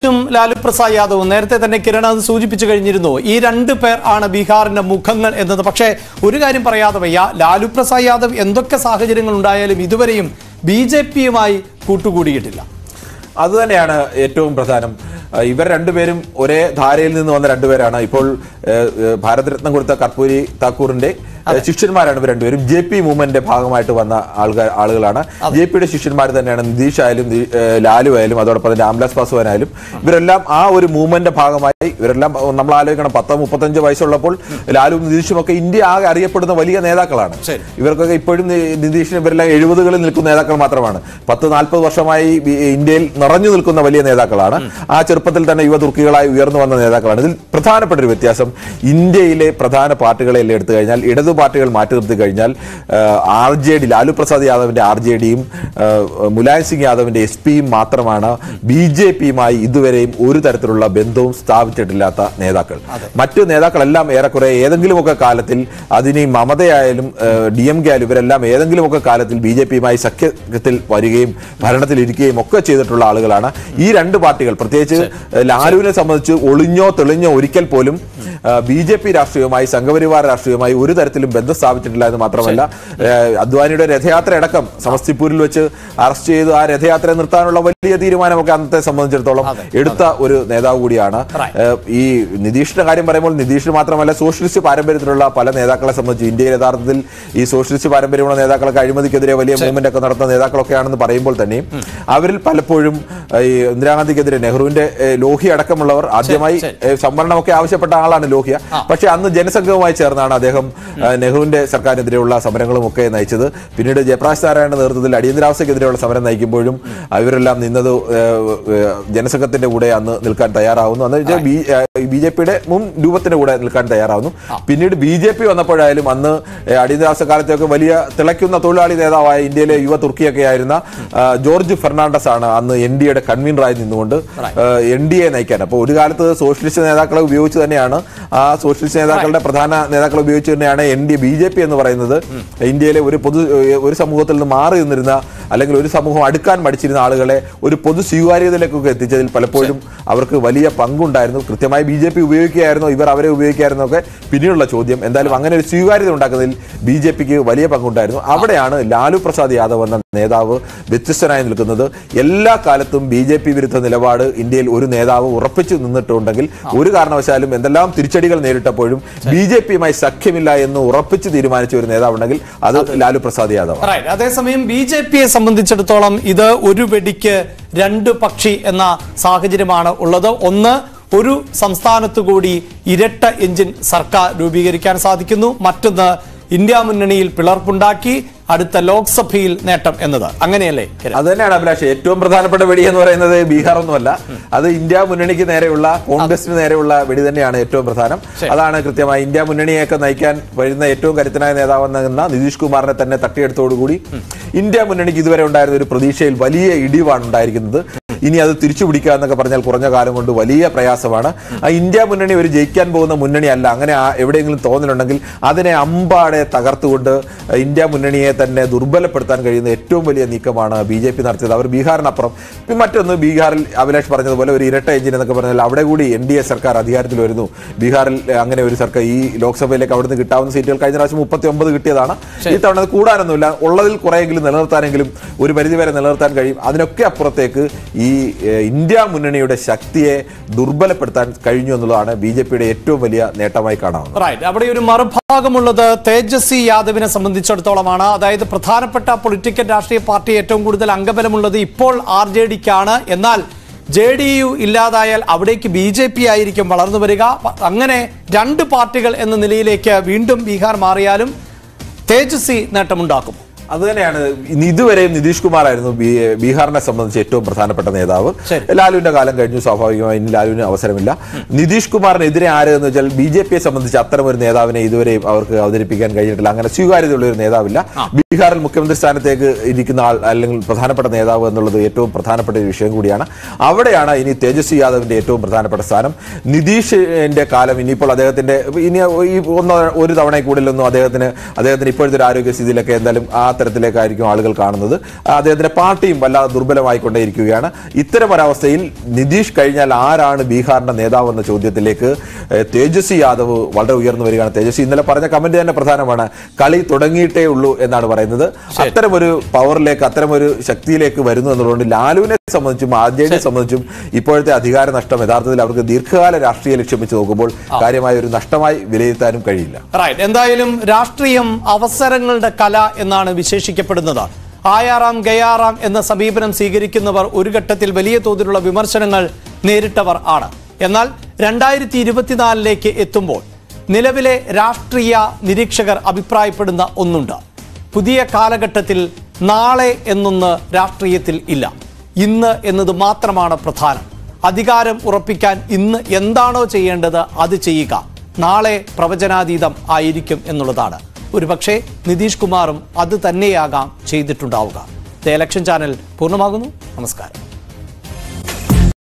ലാലു പ്രസാദ് യാദവും നേരത്തെ തന്നെ കിരൺ അത് സൂചിപ്പിച്ചു കഴിഞ്ഞിരുന്നു. ഈ രണ്ടു പേർ ആണ് ബീഹാറിന്റെ മുഖങ്ങൾ എന്നത്. പക്ഷേ ഒരു കാര്യം പറയാതെ വയ്യ, ലാലു പ്രസാദ് യാദവ് എന്തൊക്കെ സാഹചര്യങ്ങൾ ഉണ്ടായാലും ഇതുവരെയും BJP-യുമായി കൂട്ടുകൂടിയിട്ടില്ല. അതുതന്നെയാണ് ഏറ്റവും പ്രധാനം. ഇവർ രണ്ടുപേരും ഒരേ ധാരയിൽ നിന്ന് വന്ന രണ്ടുപേരാണ്. ഇപ്പോൾ ഭാരതരത്നം കൊടുത്ത കർപ്പൂരി താക്കൂറിന്റെ ശിഷ്യന്മാരാണ് ഇവർ രണ്ടുപേരും. JP മൂവ്മെന്റിന്റെ ഭാഗമായിട്ട് വന്ന ആളുകളാണ്. JPയുടെ ശിഷ്യന്മാർ തന്നെയാണ് നിതീഷ് ആയാലും ലാലു ആയാലും അതോടൊപ്പം തന്നെ രാംവിലാസ് പാസ്വാൻ ആയാലും. ഇവരെല്ലാം ആ ഒരു മൂവ്മെന്റിന്റെ ഭാഗമായി ഇവരെല്ലാം നമ്മൾ ആലോചിക്കണം, 10-35 വയസ്സുള്ളപ്പോൾ ലാലും നിതീഷും ഒക്കെ ഇന്ത്യ ആകെ അറിയപ്പെടുന്ന വലിയ നേതാക്കളാണ്. ഇവർക്കൊക്കെ ഇപ്പോഴും നിതീഷിന് ഇവരെല്ലാം 70കളിൽ നിൽക്കുന്ന നേതാക്കൾ മാത്രമാണ്. 10-40 വർഷമായി ഇന്ത്യയിൽ നിറഞ്ഞു നിൽക്കുന്ന വലിയ നേതാക്കളാണ്. ആ ചെറുപ്പത്തിൽ തന്നെ യുവ തുർക്കികളായി ഉയർന്നു വന്ന നേതാക്കളാണ്. ഇതിൽ പ്രധാനപ്പെട്ട ഒരു വ്യത്യാസം, ഇന്ത്യയിലെ പ്രധാന പാർട്ടികളെല്ലാം എടുത്തു കഴിഞ്ഞാൽ, ഇടതു പാർട്ടികൾ മാറ്റി നിർത്തി കഴിഞ്ഞാൽ RJD ലാലു പ്രസാദ് യാദവിന്റെ RJDയും മുലായം സിംഗ് യാദവിന്റെ SPയും മാത്രമാണ് BJPയുമായി ഇതുവരെയും ഒരു തരത്തിലുള്ള ബന്ധവും സ്ഥാപിച്ചിട്ടില്ലാത്ത നേതാക്കൾ. മറ്റു നേതാക്കളെല്ലാം ഏറെക്കുറെ ഏതെങ്കിലുമൊക്കെ കാലത്തിൽ, അതിന് മമതയായാലും DMK ആയാലും ഇവരെല്ലാം ഏതെങ്കിലുമൊക്കെ കാലത്തിൽ BJPയുമായി സഖ്യത്തിൽ വരികയും ഭരണത്തിലിരിക്കുകയും ഒക്കെ ചെയ്തിട്ടുള്ള ആളുകളാണ്. ഈ രണ്ട് പാർട്ടികൾ, പ്രത്യേകിച്ച് ലാലുവിനെ സംബന്ധിച്ച് ഒളിഞ്ഞോ തെളിഞ്ഞോ ഒരിക്കൽ പോലും BJP രാഷ്ട്രീയവുമായി സംഘപരിവാർ രാഷ്ട്രീയവുമായി ഒരു തരത്തിലും ബന്ധം സ്ഥാപിച്ചിട്ടില്ല എന്ന് മാത്രമല്ല, അദ്വാനിയുടെ രഥയാത്ര അടക്കം സമസ്തിപൂരിൽ വെച്ച് അറസ്റ്റ് ചെയ്ത് ആ രഥയാത്ര നിർത്താനുള്ള വലിയ തീരുമാനമൊക്കെ അന്നത്തെ സംബന്ധിച്ചിടത്തോളം എടുത്ത ഒരു നേതാവ് കൂടിയാണ്. ഈ നിതീഷിന്റെ കാര്യം പറയുമ്പോൾ നിതീഷിന് മാത്രമല്ല, സോഷ്യലിസ്റ്റ് പാരമ്പര്യത്തിലുള്ള പല നേതാക്കളെ സംബന്ധിച്ച് ഇന്ത്യയിൽ യഥാർത്ഥത്തിൽ ഈ സോഷ്യലിസ്റ്റ് പാരമ്പര്യമുള്ള നേതാക്കളൊക്കെ അഴിമതിക്കെതിരെ വലിയ മൂവ്മെന്റ് ഒക്കെ നടത്തുന്ന നേതാക്കളൊക്കെയാണെന്ന് പറയുമ്പോൾ തന്നെയും അവരിൽ പലപ്പോഴും ഈ ഇന്ദിരാഗാന്ധിക്കെതിരെ നെഹ്റുവിന്റെ ലോഹി അടക്കമുള്ളവർ ആദ്യമായി സംവരണമൊക്കെ ആവശ്യപ്പെട്ട ആളാണ് ലോഹിയ. പക്ഷെ അന്ന് ജനസംഘവുമായി ചേർന്നാണ് അദ്ദേഹം നെഹ്റുവിന്റെ സർക്കാരിനെതിരെയുള്ള സമരങ്ങളും ഒക്കെ നയിച്ചത്. പിന്നീട് ജയപ്രകാശ് നാരായണന്റെ നേതൃത്വത്തിൽ അടിയന്തരാവസ്ഥക്കെതിരെയുള്ള സമരം നയിക്കുമ്പോഴും ഇവരെല്ലാം നിന്നത് ജനസംഘത്തിന്റെ കൂടെ അന്ന് നിൽക്കാൻ തയ്യാറാവുന്നു. അന്ന് BJPയുടെ മുൻ രൂപത്തിന്റെ കൂടെ നിൽക്കാൻ തയ്യാറാവുന്നു. പിന്നീട് BJP വന്നപ്പോഴായാലും അന്ന് അടിയന്തരാവസ്ഥ കാലത്തൊക്കെ വലിയ തിളയ്ക്കുന്ന തൊഴിലാളി നേതാവായ ഇന്ത്യയിലെ യുവ തുർക്കിയൊക്കെ ആയിരുന്ന ജോർജ് ഫെർണാണ്ടസ് ആണ് അന്ന് NDAയുടെ കൺവീനറായി നിന്നുകൊണ്ട് NDA നയിക്കാൻ. അപ്പോൾ ഒരു കാലത്ത് സോഷ്യലിസ്റ്റ് നേതാക്കളെ ഉപയോഗിച്ച് തന്നെയാണ്, ആ സോഷ്യലിസ്റ്റ് നേതാക്കളുടെ പ്രധാന നേതാക്കളെ ഉപയോഗിച്ച് തന്നെയാണ് BJP എന്ന് പറയുന്നത് ഇന്ത്യയിലെ ഒരു സമൂഹത്തിൽ നിന്ന് മാറി നിന്നിരുന്ന, അല്ലെങ്കിൽ ഒരു സമൂഹം അടുക്കാൻ മടിച്ചിരുന്ന ആളുകളെ ഒരു പൊതു സ്വീകാര്യതയിലേക്കൊക്കെ എത്തിച്ചതിൽ പലപ്പോഴും അവർക്ക് വലിയ പങ്കുണ്ടായിരുന്നു. കൃത്യമായി BJP ഉപയോഗിക്കുകയായിരുന്നോ, ഇവർ അവരെ ഉപയോഗിക്കുകയായിരുന്നോ ഒക്കെ പിന്നീടുള്ള ചോദ്യം. എന്തായാലും അങ്ങനെ ഒരു സ്വീകാര്യത ഉണ്ടാക്കുന്നതിൽ BJPക്ക് വലിയ പങ്കുണ്ടായിരുന്നു. അവിടെയാണ് ലാലു പ്രസാദ് യാദവ് എന്ന നേതാവ് വ്യത്യസ്തനായി നിൽക്കുന്നത്. എല്ലാ കാലത്തും BJP വിരുദ്ധ നിലപാട് ഇന്ത്യയിൽ ഒരു നേതാവ് ഉറപ്പിച്ചു നിന്നിട്ടുണ്ടെങ്കിൽ, ഒരു കാരണവശാലും എന്തെല്ലാം തിരിച്ചടികൾ നേരിട്ടപ്പോഴും BJPയുമായി സഖ്യമില്ല എന്ന് ഉറപ്പിച്ച് തീരുമാനിച്ച ഒരു നേതാവുണ്ടെങ്കിൽ അത് ലാലു പ്രസാദ് യാദവ്. അതേസമയം BJPയെ സംബന്ധിച്ചിടത്തോളം ഇത് ഒരു വെടിക്ക് രണ്ട് പക്ഷി എന്ന സാഹചര്യമാണ് ഉള്ളത്. ഒന്ന്, ഒരു സംസ്ഥാനത്തു കൂടി ഇരട്ട എഞ്ചിൻ സർക്കാർ രൂപീകരിക്കാൻ സാധിക്കുന്നു. മറ്റൊന്ന്, ഇന്ത്യ മുന്നണിയിൽ പിളർപ്പുണ്ടാക്കി അടുത്ത ലോക്സഭയിൽ നേട്ടം എന്നത്. അങ്ങനെയല്ലേ? അത് തന്നെയാണ് അഭിലാഷ്. ഏറ്റവും പ്രധാനപ്പെട്ട വെടി എന്ന് പറയുന്നത് ബീഹാർ ഒന്നുമല്ല, അത് ഇന്ത്യ മുന്നണിക്ക് നേരെയുള്ള, കോൺഗ്രസിന് നേരെയുള്ള വെടി തന്നെയാണ് ഏറ്റവും പ്രധാനം. അതാണ് കൃത്യമായി ഇന്ത്യ മുന്നണിയൊക്കെ നയിക്കാൻ വരുന്ന ഏറ്റവും കരുത്തനായ നേതാവെന്ന നിതീഷ് കുമാറിനെ തന്നെ തട്ടിയെടുത്തോടുകൂടി ഇന്ത്യ മുന്നണിക്ക് ഇതുവരെ ഉണ്ടായിരുന്ന ഒരു പ്രതീക്ഷയിൽ വലിയ ഇടിവാണ് ഉണ്ടായിരിക്കുന്നത്. ഇനി അത് തിരിച്ചു പിടിക്കുക എന്നൊക്കെ പറഞ്ഞാൽ കുറഞ്ഞ കാലം കൊണ്ട് വലിയ പ്രയാസമാണ്. ആ ഇന്ത്യ മുന്നണി ഒരു ജയിക്കാൻ പോകുന്ന മുന്നണിയല്ല. അങ്ങനെ എവിടെയെങ്കിലും തോന്നലുണ്ടെങ്കിൽ അതിനെ അമ്പാടെ തകർത്തുകൊണ്ട് ഇന്ത്യ മുന്നണിയെ തന്നെ ദുർബലപ്പെടുത്താൻ കഴിയുന്ന ഏറ്റവും വലിയ നീക്കമാണ് BJP നടത്തിയത്. അവർ ബീഹാറിനപ്പുറം മറ്റൊന്ന്, ബീഹാറിൽ അഭിലാഷ് പറഞ്ഞതുപോലെ ഒരു ഇരട്ട എഞ്ചിൻ എന്നൊക്കെ പറഞ്ഞാൽ അവിടെ കൂടി NDA സർക്കാർ അധികാരത്തിൽ വരുന്നു. ബീഹാറിൽ അങ്ങനെ ഒരു സർക്കാർ, ഈ ലോക്സഭയിലേക്ക് അവിടുന്ന് കിട്ടാവുന്ന സീറ്റുകൾ കഴിഞ്ഞ പ്രാവശ്യം 39 കിട്ടിയതാണ്. ഈ തവണ അത് കൂടാനൊന്നുമില്ല, ഉള്ളതിൽ കുറെയെങ്കിലും നിലനിർത്താനെങ്കിലും ഒരു പരിധിവരെ നിലനിർത്താൻ കഴിയും. അതിനൊക്കെ അപ്പുറത്തേക്ക് ഈ ഇന്ത്യ മുന്നണിയുടെ ശക്തിയെ ദുർബലപ്പെടുത്താൻ കഴിഞ്ഞു എന്നുള്ളതാണ് BJPയുടെ ഏറ്റവും വലിയ നേട്ടമായി കാണാവുന്നത്. അവിടെ ഒരു മറുഭാഗമുള്ളത് തേജസ്വി യാദവിനെ സംബന്ധിച്ചിടത്തോളമാണ്. അതായത് പ്രധാനപ്പെട്ട പൊളിറ്റിക്കൽ രാഷ്ട്രീയ പാർട്ടി ഏറ്റവും കൂടുതൽ അംഗബലമുള്ളത് ഇപ്പോൾ RJDക്കാണ്. എന്നാൽ JDU ഇല്ലാതായാൽ അവിടേക്ക് BJP ആയിരിക്കും വളർന്നു വരിക. അങ്ങനെ രണ്ട് പാർട്ടികൾ എന്ന നിലയിലേക്ക് വീണ്ടും ബീഹാർ മാറിയാലും തേജസ്വി നേട്ടമുണ്ടാക്കും. അതുതന്നെയാണ്. ഇതുവരെയും നിതീഷ് കുമാർ ആയിരുന്നു ബീഹാറിനെ സംബന്ധിച്ച് ഏറ്റവും പ്രധാനപ്പെട്ട നേതാവ്. ലാലുവിന്റെ കാലം കഴിഞ്ഞു, സ്വാഭാവികമായി ഇനി ലാലുവിന് അവസരമില്ല. നിതീഷ് കുമാറിനെതിരെ ആര് എന്ന് വെച്ചാൽ BJPയെ സംബന്ധിച്ച് അത്തരം ഒരു നേതാവിനെ ഇതുവരെയും അവർക്ക് അവതരിപ്പിക്കാൻ കഴിഞ്ഞിട്ടില്ല. അങ്ങനെ സ്വീകാര്യതയുള്ള ഒരു നേതാവില്ല. ബീഹാറിൽ മുഖ്യമന്ത്രി സ്ഥാനത്തേക്ക് ഇരിക്കുന്ന ആൾ അല്ലെങ്കിൽ പ്രധാനപ്പെട്ട നേതാവ് എന്നുള്ളത് ഏറ്റവും പ്രധാനപ്പെട്ട ഒരു വിഷയം കൂടിയാണ്. അവിടെയാണ് ഇനി തേജസ്വി യാദവിന്റെ ഏറ്റവും പ്രധാനപ്പെട്ട സ്ഥാനം. നിതീഷിന്റെ കാലം ഇനിയിപ്പോൾ അദ്ദേഹത്തിന്റെ ഇനി ഒരു തവണ കൂടുതലൊന്നും അദ്ദേഹത്തിന് ഇപ്പോഴത്തെ ഒരു ആരോഗ്യസ്ഥിതിയിലൊക്കെ എന്തായാലും ആ തരത്തിലേക്കായിരിക്കും ആളുകൾ കാണുന്നത്. അദ്ദേഹത്തിന്റെ പാർട്ടിയും വല്ലാതെ ദുർബലമായിക്കൊണ്ടേയിരിക്കുകയാണ്. ഇത്തരം ഒരവസ്ഥയിൽ നിതീഷ് കഴിഞ്ഞാൽ ആരാണ് ബീഹാറിന്റെ നേതാവ് എന്ന ചോദ്യത്തിലേക്ക് തേജസ്വി യാദവ് വളരെ ഉയർന്നു വരികയാണ്. തേജസ്വി ഇന്നലെ പറഞ്ഞ കമന്റ് തന്നെ പ്രധാനമാണ്. കളി തുടങ്ങിയിട്ടേ ഉള്ളൂ എന്നാണ് പറയുന്നത്. അത്തരമൊരു പവറിലേക്ക്, അത്തരമൊരു ശക്തിയിലേക്ക് വരുന്നു എന്നുള്ളതുകൊണ്ട് ലാലുവിനെ സംബന്ധിച്ചും ആർജെഡിയെ സംബന്ധിച്ചും ഇപ്പോഴത്തെ അധികാര നഷ്ടം യഥാർത്ഥത്തിൽ അവർക്ക് ദീർഘകാല രാഷ്ട്രീയ ലക്ഷ്യം വെച്ച് നോക്കുമ്പോൾ കാര്യമായ ഒരു നഷ്ടമായി വിലയിരുത്താനും കഴിയില്ല. എന്തായാലും രാഷ്ട്രീയം അവസരങ്ങളുടെ കല എന്നാണ് വിശേഷിക്കപ്പെടുന്നത്. ആയാറാം ഗയാറാം എന്ന സമീപനം സ്വീകരിക്കുന്നവർ ഒരു ഘട്ടത്തിൽ വലിയ തോതിലുള്ള വിമർശനങ്ങൾ നേരിട്ടവർ ആണ്. എന്നാൽ 2024 എത്തുമ്പോൾ നിലവിലെ രാഷ്ട്രീയ നിരീക്ഷകർ അഭിപ്രായപ്പെടുന്ന ഒന്നുണ്ട്. പുതിയ കാലഘട്ടത്തിൽ നാളെ എന്നൊന്ന് രാഷ്ട്രീയത്തിൽ ഇല്ല. ഇന്ന് എന്നത് മാത്രമാണ് പ്രധാനം. അധികാരം ഉറപ്പിക്കാൻ ഇന്ന് എന്താണോ ചെയ്യേണ്ടത് അത് ചെയ്യുക. നാളെ പ്രവചനാതീതം ആയിരിക്കും എന്നുള്ളതാണ്. ഒരുപക്ഷെ നിതീഷ് കുമാറും അത് തന്നെയാകാം ചെയ്തിട്ടുണ്ടാവുക. ദ ഇലക്ഷൻ ചാനൽ പൂർണ്ണമാകുന്നു. നമസ്കാരം.